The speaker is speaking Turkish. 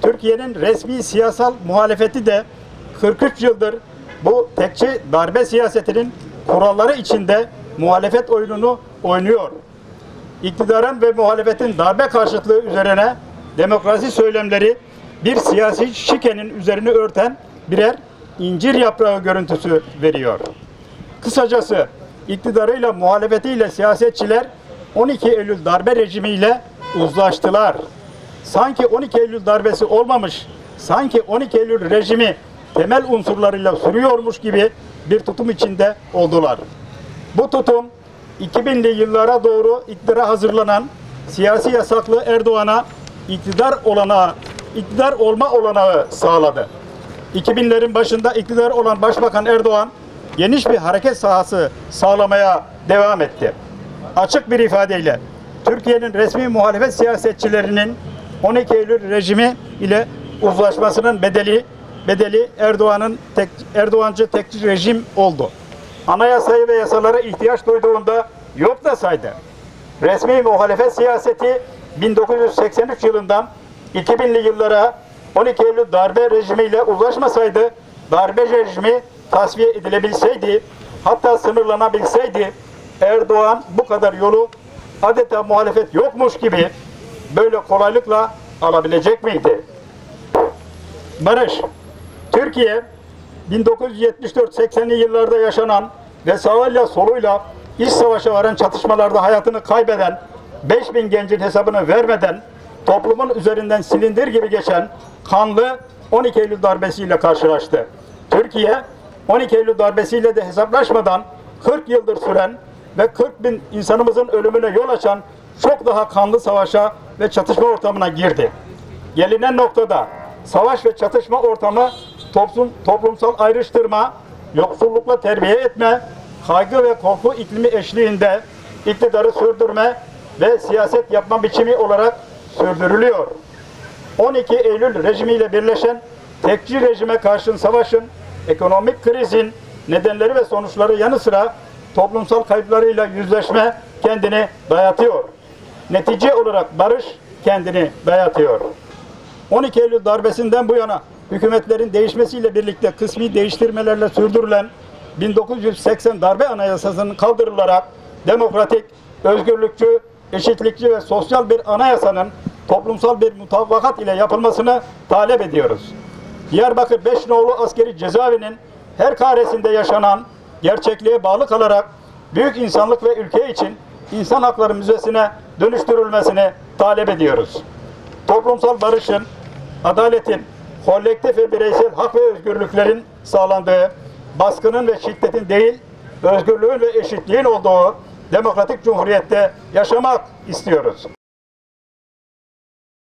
Türkiye'nin resmi siyasal muhalefeti de 43 yıldır bu tekçi darbe siyasetinin kuralları içinde muhalefet oyununu oynuyor. İktidarın ve muhalefetin darbe karşıtlığı üzerine demokrasi söylemleri bir siyasi şikenin üzerini örten birer incir yaprağı görüntüsü veriyor. Kısacası iktidarıyla muhalefetiyle siyasetçiler 12 Eylül darbe rejimiyle uzlaştılar. Sanki 12 Eylül darbesi olmamış, sanki 12 Eylül rejimi temel unsurlarıyla sürüyormuş gibi bir tutum içinde oldular. Bu tutum 2000'li yıllara doğru iktidara hazırlanan siyasi yasaklı Erdoğan'a iktidar olma olanağı sağladı. 2000'lerin başında iktidar olan Başbakan Erdoğan geniş bir hareket sahası sağlamaya devam etti. Açık bir ifadeyle Türkiye'nin resmi muhalefet siyasetçilerinin 12 Eylül rejimi ile uzlaşmasının bedeli Erdoğancı tekçi rejim oldu. Anayasayı ve yasalara ihtiyaç duyduğunda yok da saydı. Resmi muhalefet siyaseti 1983 yılından 2000'li yıllara 12 Eylül darbe rejimiyle uzlaşmasaydı, darbe rejimi tasfiye edilebilseydi, hatta sınırlanabilseydi, Erdoğan bu kadar yolu adeta muhalefet yokmuş gibi böyle kolaylıkla alabilecek miydi? Barış, Türkiye 1974-80'li yıllarda yaşanan ve sağıyla soluyla iç savaşa varan çatışmalarda hayatını kaybeden 5000 gencin hesabını vermeden toplumun üzerinden silindir gibi geçen kanlı 12 Eylül darbesiyle karşılaştı. Türkiye 12 Eylül darbesiyle de hesaplaşmadan 40 yıldır süren ve 40 bin insanımızın ölümüne yol açan çok daha kanlı savaşa ve çatışma ortamına girdi. Gelinen noktada savaş ve çatışma ortamı toplumsal ayrıştırma, yoksullukla terbiye etme, kaygı ve korku iklimi eşliğinde iktidarı sürdürme ve siyaset yapma biçimi olarak sürdürülüyor. 12 Eylül rejimiyle birleşen tekçi rejime karşı savaşın, ekonomik krizin nedenleri ve sonuçları yanı sıra toplumsal kayıplarıyla yüzleşme kendini dayatıyor. Netice olarak barış kendini dayatıyor. 12 Eylül darbesinden bu yana hükümetlerin değişmesiyle birlikte kısmi değiştirmelerle sürdürülen 1980 darbe anayasasının kaldırılarak demokratik, özgürlükçü, eşitlikçi ve sosyal bir anayasanın toplumsal bir mutabakat ile yapılmasını talep ediyoruz. Diyarbakır 5 nolu askeri cezaevinin her karesinde yaşanan gerçekliğe bağlı kalarak büyük insanlık ve ülke için insan hakları müzesine dönüştürülmesini talep ediyoruz. Toplumsal barışın, adaletin, kolektif ve bireysel hak ve özgürlüklerin sağlandığı, baskının ve şiddetin değil, özgürlüğün ve eşitliğin olduğu demokratik cumhuriyette yaşamak istiyoruz.